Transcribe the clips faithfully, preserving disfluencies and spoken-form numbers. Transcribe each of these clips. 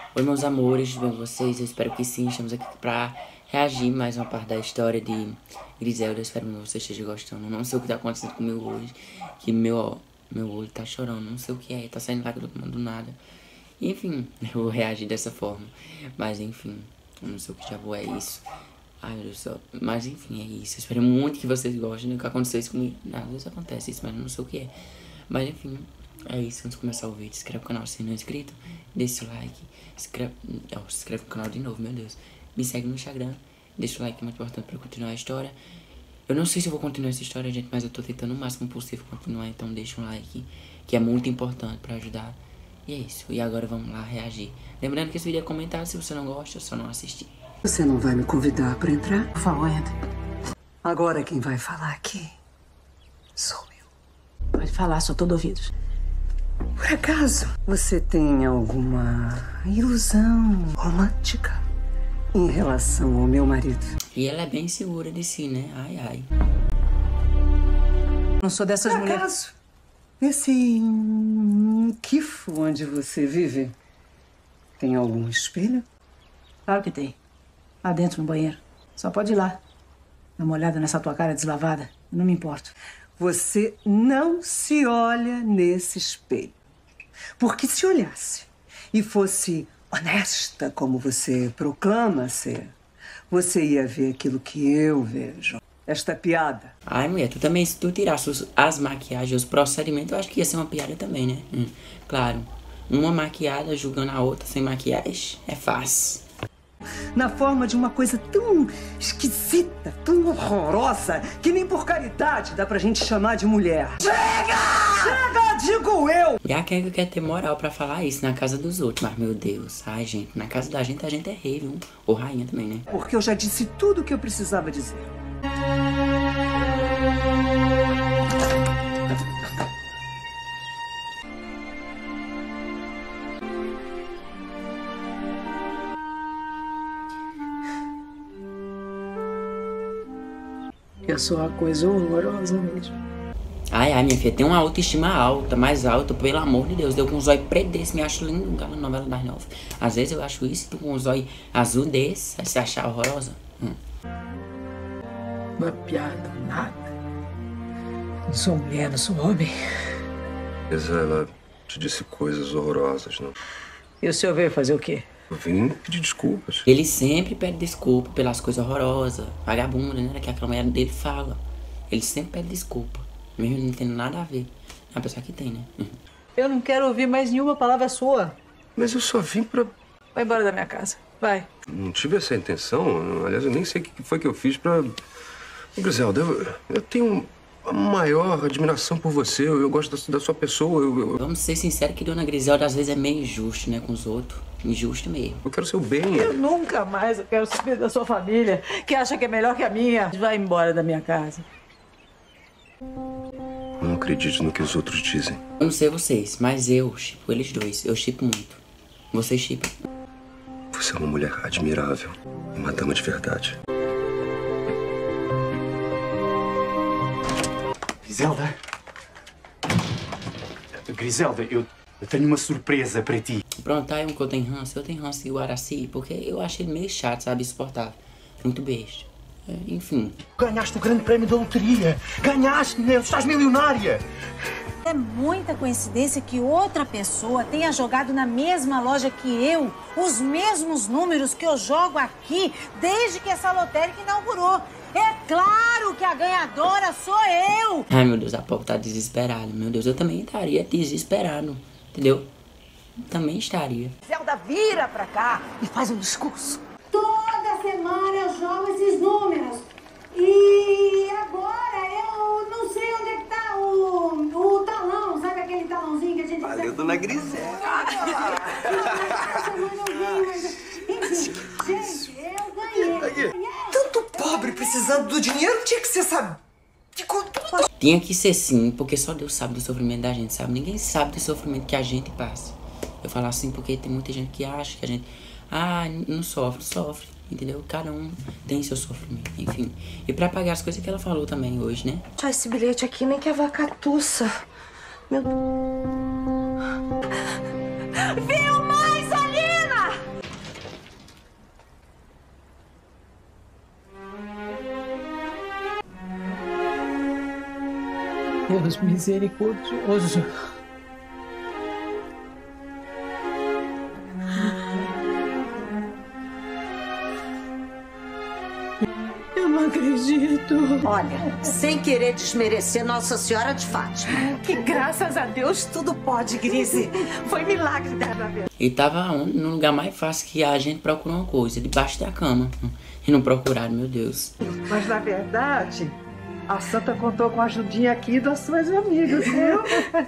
Oi, meus amores, tudo bem com vocês? Eu espero que sim. Estamos aqui pra reagir mais uma parte da história de Griselda. Eu espero que você esteja gostando. Não sei o que tá acontecendo comigo hoje, que meu, ó, meu olho tá chorando. Não sei o que é, tá saindo lágrima do nada. Enfim, eu vou reagir dessa forma. Mas enfim, eu não sei o que diabo é isso. Ai, meu Deus do céu. Mas enfim, é isso. Eu espero muito que vocês gostem. Nunca aconteceu isso comigo. Às vezes acontece isso, mas eu não sei o que é. Mas enfim, é isso. Antes de começar o vídeo, se inscreve no canal se não é inscrito. Deixa o like. Inscreve, oh, se inscreve no canal de novo, meu Deus. Me segue no Instagram. Deixa o like, é muito importante pra continuar a história. Eu não sei se eu vou continuar essa história, gente, mas eu tô tentando o máximo possível continuar. Então deixa um like, que é muito importante pra ajudar. E é isso. E agora vamos lá reagir. Lembrando que esse vídeo é comentado. Se você não gosta, é só não assistir. Você não vai me convidar pra entrar? Por favor, entre. Agora quem vai falar aqui sou eu. Pode falar, sou todo ouvidos. Por acaso, você tem alguma ilusão romântica em relação ao meu marido? E ela é bem segura de si, né? Ai, ai. Não sou dessas Por mulheres. acaso, esse quifo onde você vive tem algum espelho? Claro que tem. Lá dentro, no banheiro. Só pode ir lá. Dá uma olhada nessa tua cara deslavada. Eu não me importo. Você não se olha nesse espelho. Porque se olhasse e fosse honesta como você proclama ser, você ia ver aquilo que eu vejo. Esta piada. Ai, mulher, tu também, se tu tirasse os, as maquiagens, os procedimentos, eu acho que ia ser uma piada também, né? Hum, claro. Uma maquiada julgando a outra sem maquiagem é fácil. Na forma de uma coisa tão esquisita, tão horrorosa, que nem por caridade dá pra gente chamar de mulher. Chega! Chega, digo eu! E a Kenga quer ter moral pra falar isso na casa dos outros, mas meu Deus, ai gente, na casa da gente a gente é rei, viu? Ou rainha também, né? Porque eu já disse tudo o que eu precisava dizer. Eu sou uma coisa horrorosa mesmo. Ai, ai, minha filha, tem uma autoestima alta, mais alta, pelo amor de Deus. Deu com um zóio preto desse, me acho lindo, aquela novela das nove. Às vezes eu acho isso, tu com um zóio azul desse, vai se achar horrorosa. Hum. Não é piada, nada. Não sou mulher, não sou homem. Mas ela te disse coisas horrorosas, não? E o senhor veio fazer o quê? Eu vim pedir desculpas. Ele sempre pede desculpa pelas coisas horrorosas, vagabunda, né? Que aquela mulher dele fala. Ele sempre pede desculpa, mesmo não tendo nada a ver. É uma pessoa que tem, né? Uhum. Eu não quero ouvir mais nenhuma palavra sua. Mas eu só vim pra... Vai embora da minha casa. Vai. Não tive essa intenção. Aliás, eu nem sei o que foi que eu fiz pra... Griselda, eu, eu tenho a maior admiração por você. Eu, eu gosto da, da sua pessoa. Eu, eu... Vamos ser sinceros que Dona Griselda às vezes é meio injusto, né? Com os outros. Injusto mesmo. eu quero seu bem. Eu nunca mais eu quero saber da sua família, que acha que é melhor que a minha. Vai embora da minha casa. Não acredito no que os outros dizem. Eu não sei vocês, mas eu shippo eles dois. Eu shippo muito. Vocês shippam? Você é uma mulher admirável. Uma dama de verdade. Griselda? Griselda, eu, eu tenho uma surpresa para ti. Pronto, aí um que eu tenho ranço. Eu tenho ranço de Guaraci, porque eu acho ele meio chato, sabe? Insuportável. Muito besta. É, enfim. Ganhaste o grande prémio da loteria. Ganhaste, meu. Estás milionária. É muita coincidência que outra pessoa tenha jogado na mesma loja que eu os mesmos números que eu jogo aqui desde que essa lotérica inaugurou. É claro que a ganhadora sou eu! Ai, meu Deus, a pobre tá desesperada. Meu Deus, eu também estaria desesperado. Entendeu? Também estaria. Zelda, vira pra cá e faz um discurso. Toda semana eu jogo esses números. E agora eu não sei onde é que tá o, o talão. Sabe aquele talãozinho que a gente... Valeu, dona Griselda. Enfim, gente, eu ganhei. Tanto pobre precisando do dinheiro tinha que ser, sabe? De quanto... Tinha que ser sim, porque só Deus sabe do sofrimento da gente, sabe? Ninguém sabe do sofrimento que a gente passa. Eu falo assim porque tem muita gente que acha que a gente... Ah, não sofre, sofre, entendeu? Cada um tem seu sofrimento, enfim. E pra pagar as coisas que ela falou também hoje, né? Ah, esse bilhete aqui nem que é vacatuça. Meu... Viu mais, Alina? Deus misericordioso. Eu não acredito. Olha, sem querer desmerecer Nossa Senhora de Fátima. Que graças a Deus tudo pode, Grise. Foi milagre dela mesmo. E tava onde? No lugar mais fácil que a gente procura uma coisa, debaixo da cama. E não procuraram, meu Deus. Mas na verdade, a Santa contou com a ajudinha aqui das suas amigas, viu?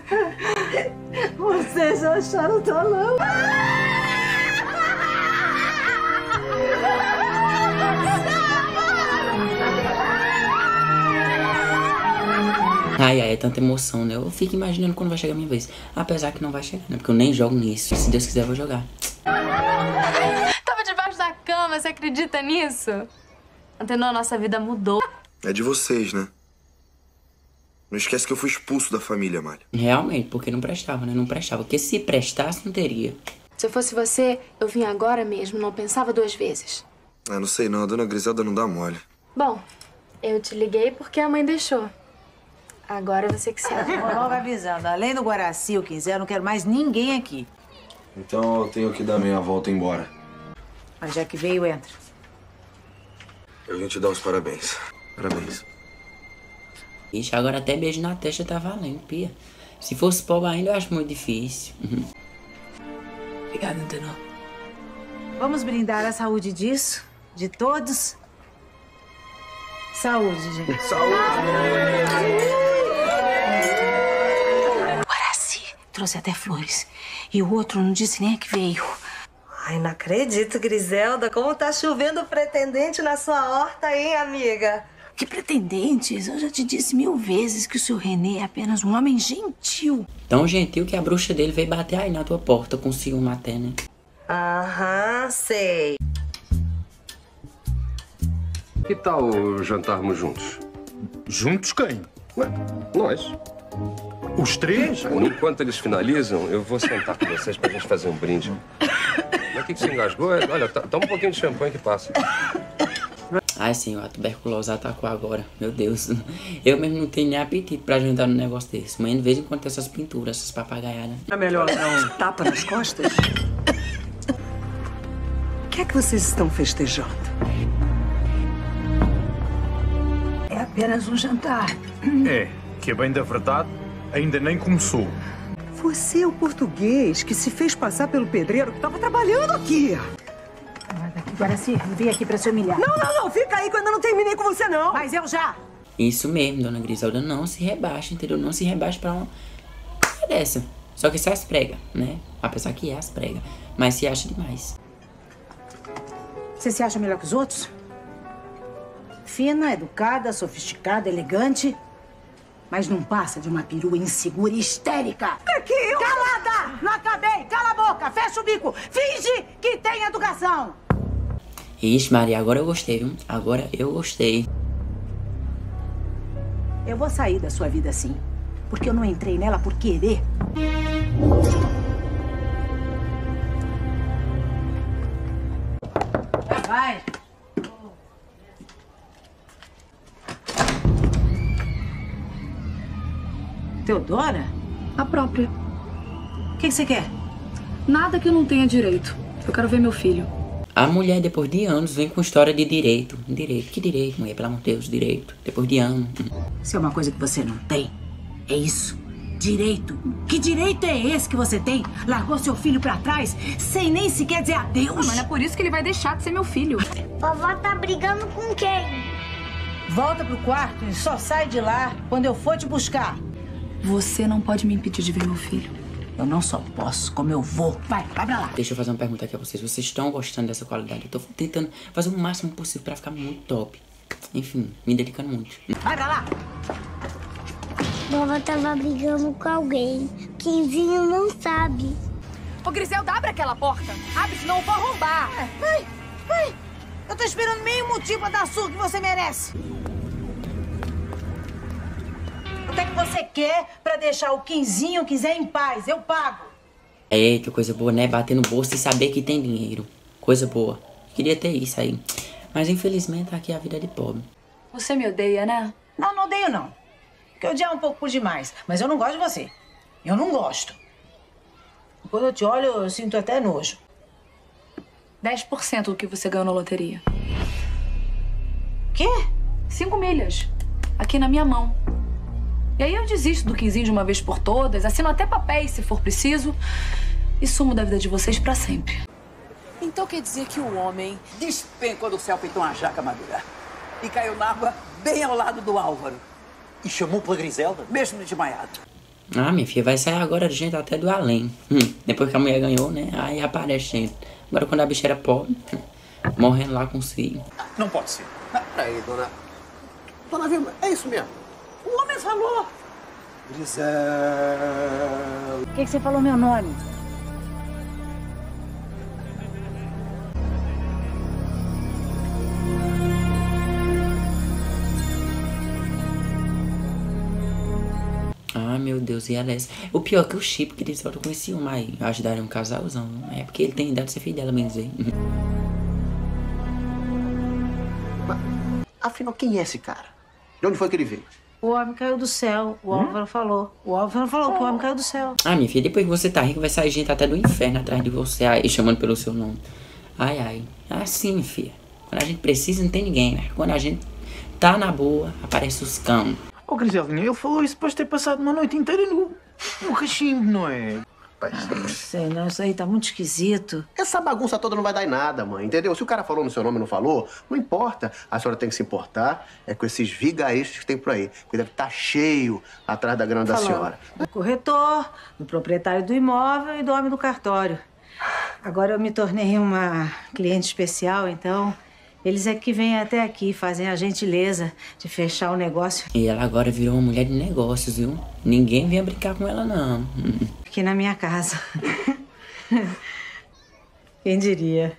Vocês acharam o talão? Ai, ai, é tanta emoção, né? Eu fico imaginando quando vai chegar a minha vez. Apesar que não vai chegar, né? Porque eu nem jogo nisso. Se Deus quiser, eu vou jogar. Tava debaixo da cama, você acredita nisso? Antenor, a nossa vida mudou. É de vocês, né? Não esquece que eu fui expulso da família, Malha. Realmente, porque não prestava, né? Não prestava. Porque se prestasse, não teria. Se eu fosse você, eu vinha agora mesmo, não pensava duas vezes. Ah, não sei não, a dona Griselda não dá mole. Bom, eu te liguei porque a mãe deixou. Agora você que sabe. Vou logo avisando, além do Guaraci, o quiser, eu não quero mais ninguém aqui. Então eu tenho que dar meia volta e ir embora. Mas já que veio, entra. Eu vim te dar os parabéns. Parabéns. Ixi, agora até beijo na testa tá valendo, pia. Se fosse pobre ainda, eu acho muito difícil. Obrigada, Antenor. Vamos brindar a saúde disso, de todos. Saúde, gente. Saúde! Guaraci trouxe até flores. E o outro não disse nem a que veio. Ai, não acredito, Griselda. Como tá chovendo pretendente na sua horta, hein, amiga? Que pretendentes? Eu já te disse mil vezes que o seu Renê é apenas um homem gentil. Tão gentil que a bruxa dele veio bater aí na tua porta com ciúme até, né? Aham, sei. Que tal jantarmos juntos? Juntos quem? Ué, nós. Os três? Enquanto eles finalizam, eu vou sentar com vocês pra gente fazer um brinde. Mas o que, que se engasgou? Olha, toma um pouquinho de champanhe que passa. Ai, senhor, a tuberculose atacou agora. Meu Deus. Eu mesmo não tenho nem apetite pra jantar num negócio desse. Mas de vez em quando tem essas pinturas, essas papagaiadas. É melhor não tapa nas costas? O que é que vocês estão festejando? É apenas um jantar. É, que é bem da verdade, ainda nem começou. Você é o português que se fez passar pelo pedreiro que estava trabalhando aqui. Guaraci, eu vim aqui pra se humilhar. Não, não, não. Fica aí que eu ainda não terminei com você, não. Mas eu já. Isso mesmo, dona Griselda. Não se rebaixa, entendeu? Não se rebaixa pra uma coisa dessa. Só que se as prega, né? Apesar que é as prega. Mas se acha demais. Você se acha melhor que os outros? Fina, educada, sofisticada, elegante. Mas não passa de uma perua insegura e histérica. Aqui, eu... Calada! Não acabei! Cala a boca! Fecha o bico! Finge que tem educação! Ixi, Maria, agora eu gostei, viu? Agora eu gostei. Eu vou sair da sua vida assim. Porque eu não entrei nela por querer. Vai! Teodora? A própria. O que você quer? Nada que eu não tenha direito. Eu quero ver meu filho. A mulher, depois de anos, vem com história de direito. Direito? Que direito, mulher? Pelo amor de Deus, direito. Depois de anos. Se é uma coisa que você não tem, é isso. Direito. Que direito é esse que você tem? Largou seu filho pra trás sem nem sequer dizer adeus. Mas não é por isso que ele vai deixar de ser meu filho. Vovó tá brigando com quem? Volta pro quarto e só sai de lá quando eu for te buscar. Você não pode me impedir de ver meu filho. Eu não só posso, como eu vou. Vai, vai pra lá. Deixa eu fazer uma pergunta aqui a vocês. Vocês estão gostando dessa qualidade? Eu tô tentando fazer o máximo possível pra ficar muito top. Enfim, me dedicando muito. Vai pra lá. Vovó tava brigando com alguém. Quinzinho não sabe. Ô, Griselda, abre aquela porta. Abre, senão eu vou arrombar. Ai, ai. Eu tô esperando meio motivo pra dar a surra que você merece. Quanto é que você quer pra deixar o Quinzinho quiser em paz? Eu pago. Eita, coisa boa, né? Bater no bolso e saber que tem dinheiro. Coisa boa. Queria ter isso aí. Mas infelizmente aqui é a vida de pobre. Você me odeia, né? Não, não odeio não. Porque odiar um pouco por demais. Mas eu não gosto de você. Eu não gosto. Quando eu te olho, eu sinto até nojo. dez por cento do que você ganhou na loteria. Quê? Cinco milhas. Aqui na minha mão. E aí eu desisto do quinzinho de uma vez por todas, assino até papéis se for preciso e sumo da vida de vocês pra sempre. Então quer dizer que o homem despencou do céu feito uma jaca madura e caiu na água bem ao lado do Álvaro. E chamou pela Griselda, mesmo desmaiado. Ah, minha filha, vai sair agora de gente até do além. Hum, depois que a mulher ganhou, né? Aí aparece gente. Agora quando a bicha era pobre, morrendo lá com os filhos. Não pode ser. Peraí, dona... Dona Vilma, é isso mesmo. O homem falou. Griselda. Por que, que você falou meu nome? Ah, meu Deus, e Alex. O pior é que o Chip, que eles eu conheci uma aí. Ajudaram um casalzão. É porque ele tem idade de ser filho dela, bem dizer. Mas, afinal, quem é esse cara? De onde foi que ele veio? O homem caiu do céu. O Álvaro hum? falou. O Álvaro falou que o homem caiu do céu. Ah, minha filha, depois que você tá rico, vai sair gente até do inferno atrás de você aí, chamando pelo seu nome. Ai, ai. Assim, minha filha. Quando a gente precisa, não tem ninguém, né? Quando a gente tá na boa, aparece os cão. Ô, Griseldinha, ele falou isso depois de ter passado uma noite inteira no, no cachimbo, não é? Ah, não sei, não. Isso aí tá muito esquisito. Essa bagunça toda não vai dar em nada, mãe, entendeu? Se o cara falou no seu nome e não falou, não importa. A senhora tem que se importar é com esses vigaristas que tem por aí, que deve estar cheio atrás da grana da senhora. Do corretor, do proprietário do imóvel e do homem do cartório. Agora eu me tornei uma cliente especial, então... Eles é que vêm até aqui, fazem a gentileza de fechar o negócio. E ela agora virou uma mulher de negócios, viu? Ninguém vinha brincar com ela, não. Aqui na minha casa. Quem diria?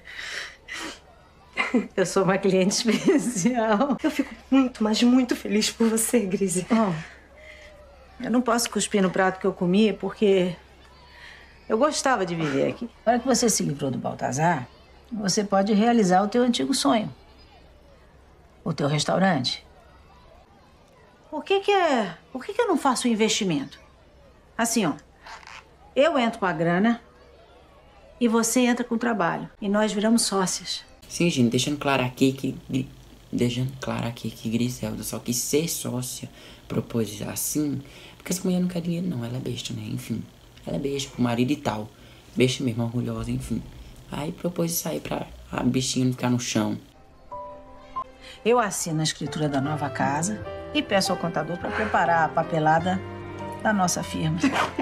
Eu sou uma cliente especial. Eu fico muito, mas muito feliz por você, Grise. Bom, eu não posso cuspir no prato que eu comi, porque eu gostava de viver aqui. Agora que você se livrou do Baltazar, você pode realizar o teu antigo sonho. O teu restaurante. Por que que é... Por que que eu não faço um investimento? Assim, ó. Eu entro com a grana e você entra com o trabalho. E nós viramos sócias. Sim, gente, deixando claro aqui que... Deixando claro aqui que Griselda só quis ser sócia, propôs assim, porque essa mulher não quer dinheiro, não. Ela é besta, né? Enfim. Ela é besta pro marido e tal. Besta mesmo, orgulhosa, enfim. Aí propôs isso aí pra a bichinha não ficar no chão. Eu assino a escritura da nova casa e peço ao contador para preparar a papelada da nossa firma.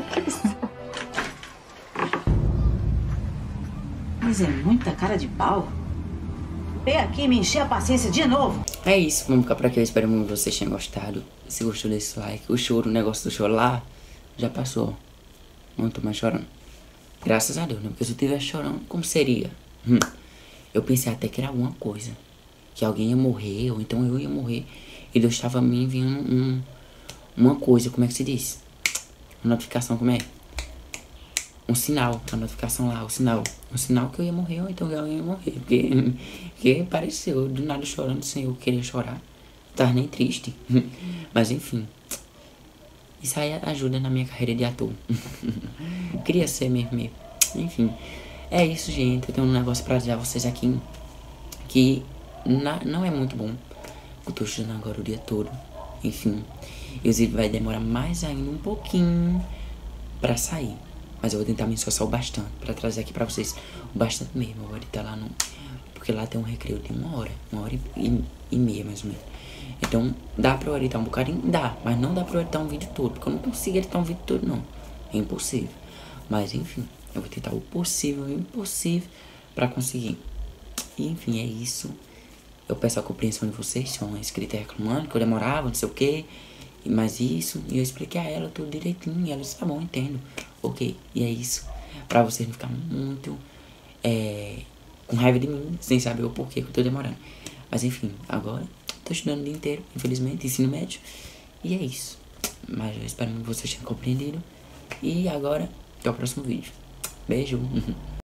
Mas é muita cara de pau. Vem aqui me encher a paciência de novo. É isso, vamos ficar por aqui. Eu espero muito que vocês tenham gostado. Se gostou desse like, o choro, o negócio do choro lá, já passou. Não tô mais chorando. Graças a Deus, né? Porque se eu estivesse chorando, como seria? Hum. Eu pensei até que era alguma coisa. Que alguém ia morrer, ou então eu ia morrer. E Deus estava me enviando um, uma coisa, como é que se diz? Uma notificação, como é? Um sinal, uma notificação lá, o um sinal. Um sinal que eu ia morrer, ou então que alguém ia morrer. Porque, porque pareceu, do nada chorando sem eu querer chorar. Não tava nem triste. Mas enfim. Isso aí ajuda na minha carreira de ator. Queria ser mesmo, mesmo. Enfim. É isso, gente. Eu tenho um negócio pra dizer a vocês aqui. Que na, não é muito bom. Eu tô estudando agora o dia todo. Enfim. E o vídeo vai demorar mais ainda um pouquinho pra sair. Mas eu vou tentar me esforçar o bastante pra trazer aqui pra vocês. O bastante mesmo. Eu vou editar lá no... Porque lá tem um recreio de uma hora. Uma hora e, e meia, mais ou menos. Então, dá pra eu editar um bocadinho? Dá, mas não dá pra eu editar um vídeo todo, porque eu não consigo editar um vídeo todo, não. É impossível. Mas, enfim, eu vou tentar o possível e o impossível pra conseguir. E, enfim, é isso. Eu peço a compreensão de vocês, se uma inscrita reclamando que eu demorava, não sei o quê. Mas isso, e eu expliquei a ela tudo direitinho, e ela disse, tá bom, entendo. Ok, e é isso. Pra vocês não ficarem muito é, com raiva de mim, sem saber o porquê que eu tô demorando. Mas, enfim, agora... Tô estudando o dia inteiro, infelizmente, ensino médio. E é isso. Mas eu espero que vocês tenham compreendido. E agora, até o próximo vídeo. Beijo.